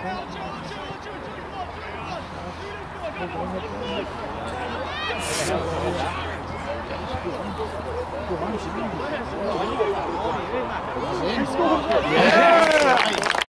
Hãy subscribe cho kênh Ghiền Mì Gõ để không bỏ lỡ những video hấp dẫn.